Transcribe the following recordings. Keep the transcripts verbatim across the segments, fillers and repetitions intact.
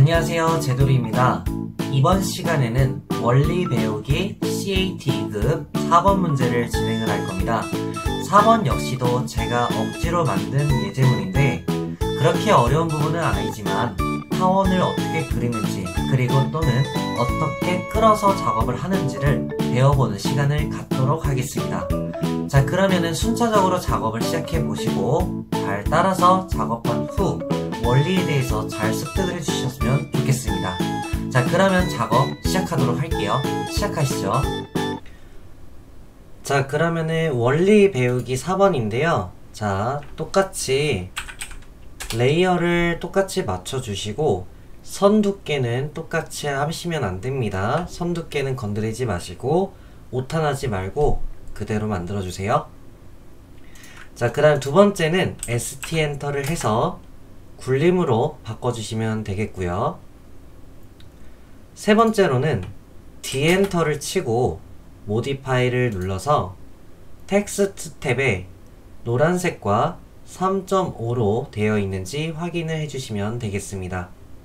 안녕하세요, 제돌이입니다. 이번 시간에는 원리 배우기 씨에이티급 사 번 문제를 진행을 할 겁니다. 사 번 역시도 제가 억지로 만든 예제문인데 그렇게 어려운 부분은 아니지만 타원을 어떻게 그리는지 그리고 또는 어떻게 끌어서 작업을 하는지를 배워보는 시간을 갖도록 하겠습니다. 자, 그러면은 순차적으로 작업을 시작해 보시고 잘 따라서 작업한 후 원리에 대해서 잘 습득을 해주셨으면 좋겠습니다. 자, 그러면 작업 시작하도록 할게요. 시작하시죠. 자, 그러면은 원리 배우기 사 번인데요. 자, 똑같이 레이어를 똑같이 맞춰주시고 선 두께는 똑같이 하시면 안됩니다. 선 두께는 건드리지 마시고 오타나지 말고 그대로 만들어주세요. 자, 그 다음 두 번째는 에스티 엔터를 해서 굴림으로 바꿔주시면 되겠고요. 세 번째로는 디 엔터를 치고 모디파이를 눌러서 텍스트 탭에 노란색과 삼 점 오로 되어 있는지 확인을 해주시면 되겠습니다.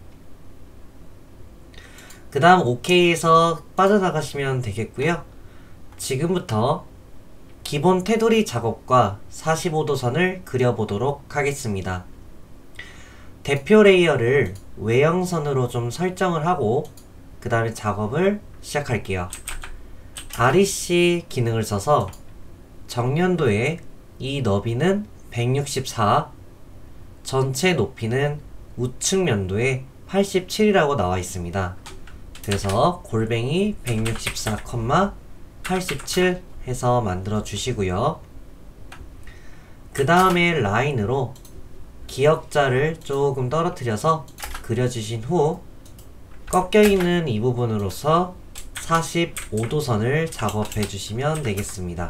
그 다음 오케이에서 빠져나가시면 되겠고요. 지금부터 기본 테두리 작업과 사십오 도 선을 그려보도록 하겠습니다. 대표 레이어를 외형선으로 좀 설정을 하고 그 다음에 작업을 시작할게요. 알이씨 기능을 써서 정면도에 이 너비는 백육십사, 전체 높이는 우측 면도에 팔십칠이라고 나와 있습니다. 그래서 골뱅이 백육십사, 팔십칠 해서 만들어 주시고요. 그 다음에 라인으로 기역자를 조금 떨어뜨려서 그려주신 후 꺾여있는 이 부분으로서 사십오 도 선을 작업해 주시면 되겠습니다.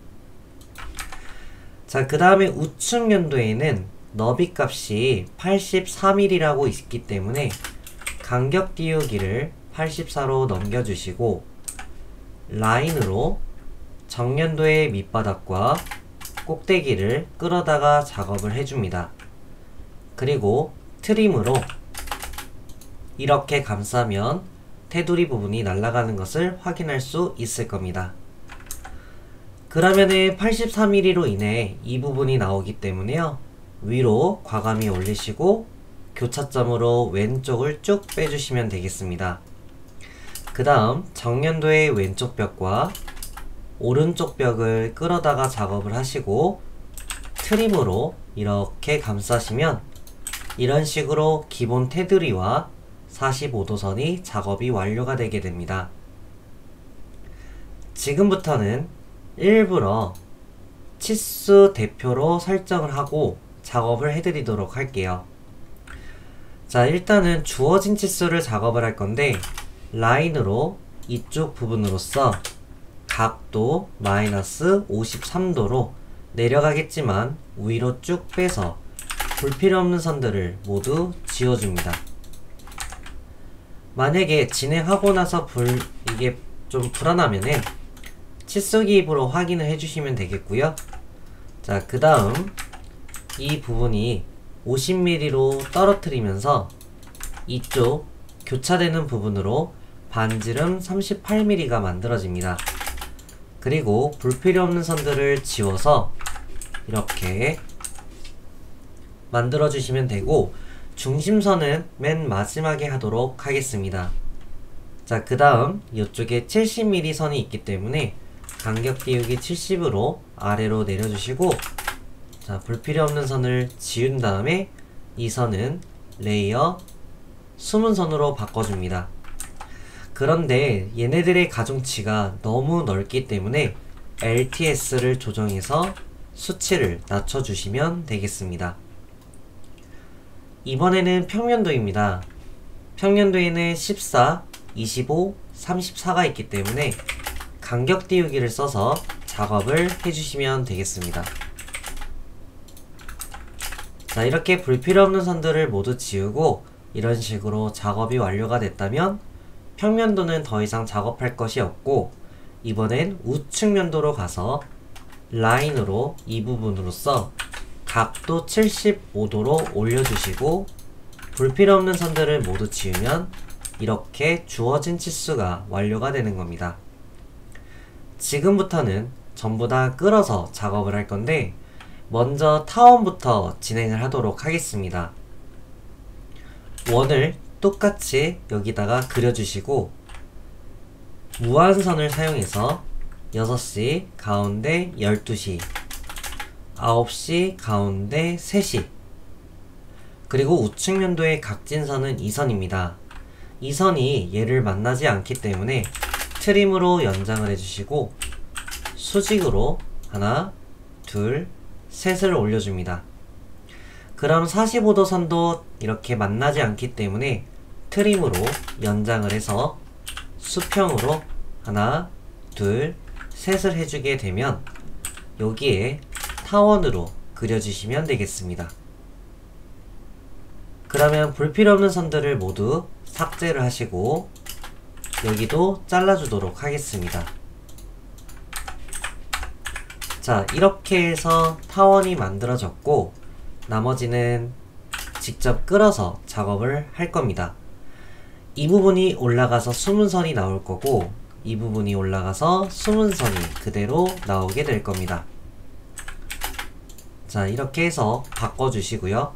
자, 그 다음에 우측 면도에는 너비 값이 팔십사 밀리미터라고 있기 때문에 간격 띄우기를 팔십사로 넘겨주시고 라인으로 정면도의 밑바닥과 꼭대기를 끌어다가 작업을 해줍니다. 그리고 트림으로 이렇게 감싸면 테두리 부분이 날아가는 것을 확인할 수 있을 겁니다. 그러면은 팔십사 밀리미터로 인해 이 부분이 나오기 때문에요. 위로 과감히 올리시고 교차점으로 왼쪽을 쭉 빼주시면 되겠습니다. 그 다음 정면도의 왼쪽 벽과 오른쪽 벽을 끌어다가 작업을 하시고 트림으로 이렇게 감싸시면 이런 식으로 기본 테두리와 사십오 도 선이 작업이 완료가 되게 됩니다. 지금부터는 일부러 치수 대표로 설정을 하고 작업을 해드리도록 할게요. 자, 일단은 주어진 치수를 작업을 할 건데 라인으로 이쪽 부분으로서 각도 마이너스 오십삼 도로 내려가겠지만 위로 쭉 빼서 불필요 없는 선들을 모두 지워줍니다. 만약에 진행하고 나서 불, 이게 좀 불안하면은 치수 기입으로 확인을 해주시면 되겠고요. 자, 그 다음 이 부분이 오십 밀리미터로 떨어뜨리면서 이쪽 교차되는 부분으로 반지름 삼십팔 밀리미터가 만들어집니다. 그리고 불필요 없는 선들을 지워서 이렇게 만들어 주시면 되고 중심선은 맨 마지막에 하도록 하겠습니다. 자, 그 다음 이쪽에 칠십 밀리미터 선이 있기 때문에 간격 띄우기 칠십으로 아래로 내려주시고 자, 불필요 없는 선을 지운 다음에 이 선은 레이어 숨은 선으로 바꿔줍니다. 그런데 얘네들의 가중치가 너무 넓기 때문에 엘티에스를 조정해서 수치를 낮춰주시면 되겠습니다. 이번에는 평면도입니다. 평면도에는 십사, 이십오, 삼십사가 있기 때문에 간격 띄우기를 써서 작업을 해주시면 되겠습니다. 자, 이렇게 불필요 없는 선들을 모두 지우고 이런 식으로 작업이 완료가 됐다면 평면도는 더 이상 작업할 것이 없고 이번엔 우측 면도로 가서 라인으로 이 부분으로서 각도 칠십오 도로 올려주시고 불필요 없는 선들을 모두 지우면 이렇게 주어진 치수가 완료가 되는 겁니다. 지금부터는 전부 다 끌어서 작업을 할 건데 먼저 타원부터 진행을 하도록 하겠습니다. 원을 똑같이 여기다가 그려주시고 무한선을 사용해서 여섯 시 가운데 열두 시, 아홉 시 가운데 세 시, 그리고 우측면도의 각진선은 이 선입니다. 이 선이 얘를 만나지 않기 때문에 트림으로 연장을 해주시고 수직으로 하나, 둘, 셋을 올려줍니다. 그럼 사십오 도 선도 이렇게 만나지 않기 때문에 트림으로 연장을 해서 수평으로 하나, 둘, 셋을 해주게 되면 여기에 타원으로 그려주시면 되겠습니다. 그러면 불필요 없는 선들을 모두 삭제를 하시고 여기도 잘라주도록 하겠습니다. 자, 이렇게 해서 타원이 만들어졌고 나머지는 직접 끌어서 작업을 할 겁니다. 이 부분이 올라가서 숨은 선이 나올 거고 이 부분이 올라가서 숨은 선이 그대로 나오게 될 겁니다. 자, 이렇게 해서 바꿔주시고요.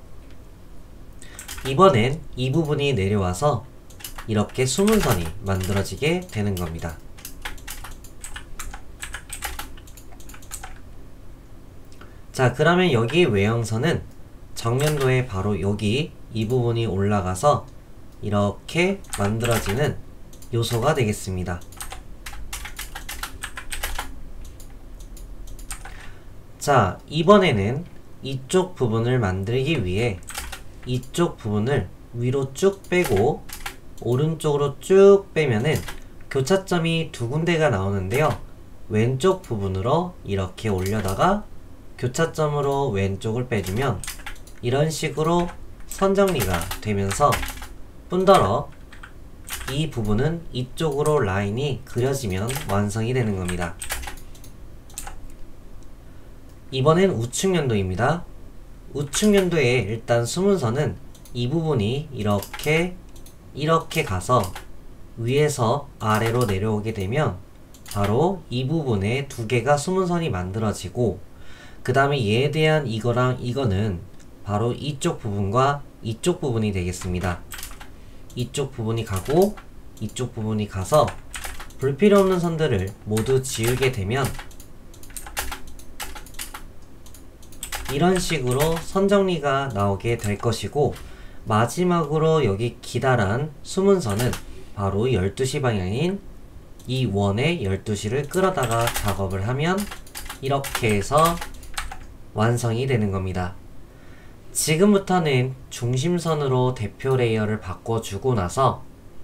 이번엔 이 부분이 내려와서 이렇게 숨은 선이 만들어지게 되는 겁니다. 자, 그러면 여기 외형선은 정면도에 바로 여기 이 부분이 올라가서 이렇게 만들어지는 요소가 되겠습니다. 자, 이번에는 이쪽 부분을 만들기 위해 이쪽 부분을 위로 쭉 빼고 오른쪽으로 쭉 빼면은 교차점이 두 군데가 나오는데요. 왼쪽 부분으로 이렇게 올려다가 교차점으로 왼쪽을 빼주면 이런 식으로 선정리가 되면서 뿐더러 이 부분은 이쪽으로 라인이 그려지면 완성이 되는 겁니다. 이번엔 우측면도입니다. 우측면도에 일단 숨은 선은 이 부분이 이렇게 이렇게 가서 위에서 아래로 내려오게 되면 바로 이 부분에 두 개가 숨은 선이 만들어지고 그 다음에 얘에 대한 이거랑 이거는 바로 이쪽 부분과 이쪽 부분이 되겠습니다. 이쪽 부분이 가고 이쪽 부분이 가서 불필요 없는 선들을 모두 지우게 되면 이런 식으로 선정리가 나오게 될 것이고 마지막으로 여기 기다란 숨은 선은 바로 열두 시 방향인 이 원의 열두 시를 끌어다가 작업을 하면 이렇게 해서 완성이 되는 겁니다. 지금부터는 중심선으로 대표 레이어를 바꿔주고 나서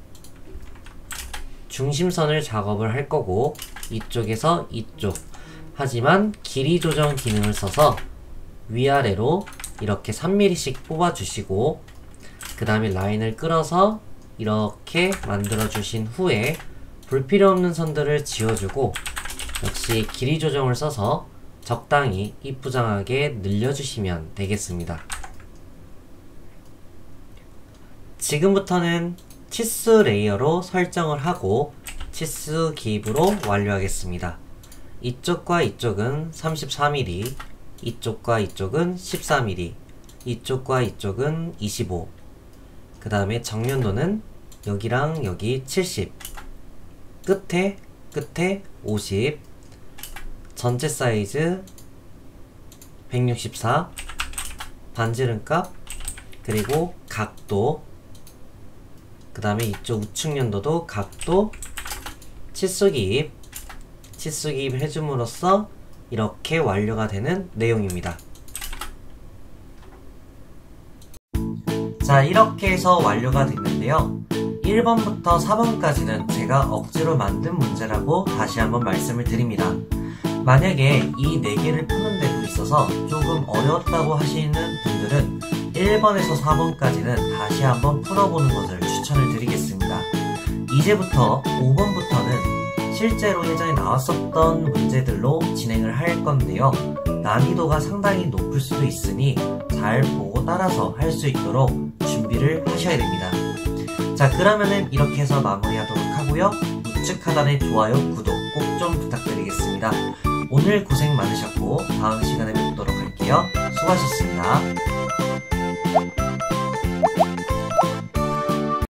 중심선을 작업을 할 거고 이쪽에서 이쪽, 하지만 길이 조정 기능을 써서 위아래로 이렇게 삼 밀리미터씩 뽑아주시고 그 다음에 라인을 끌어서 이렇게 만들어 주신 후에 불필요 없는 선들을 지워주고 역시 길이 조정을 써서 적당히 이쁘장하게 늘려주시면 되겠습니다. 지금부터는 치수 레이어로 설정을 하고 치수 기입으로 완료하겠습니다. 이쪽과 이쪽은 삼십사 밀리미터, 이쪽과 이쪽은 십사 밀리미터, 이쪽과 이쪽은 이십오, 그 다음에 정면도는 여기랑 여기 칠십, 끝에 끝에 오십, 전체 사이즈 백육십사, 반지름값, 그리고 각도, 그 다음에 이쪽 우측면도도 각도, 치수기입, 치수기입 해줌으로써 이렇게 완료가 되는 내용입니다. 자, 이렇게 해서 완료가 됐는데요. 일 번부터 사 번까지는 제가 억지로 만든 문제라고 다시 한번 말씀을 드립니다. 만약에 이 네 개를 푸는 데도 있어서 조금 어려웠다고 하시는 분들은 일 번에서 사 번까지는 다시 한번 풀어보는 것을 추천을 드리겠습니다. 이제부터 오 번부터는 실제로 예전에 나왔었던 문제들로 진행을 할 건데요. 난이도가 상당히 높을 수도 있으니 잘 보고 따라서 할 수 있도록 준비 준비를 하셔야 됩니다. 자, 그러면은 이렇게 해서 마무리하도록 하고요. 우측 하단의 좋아요, 구독 꼭 좀 부탁드리겠습니다. 오늘 고생 많으셨고 다음 시간에 뵙도록 할게요. 수고하셨습니다.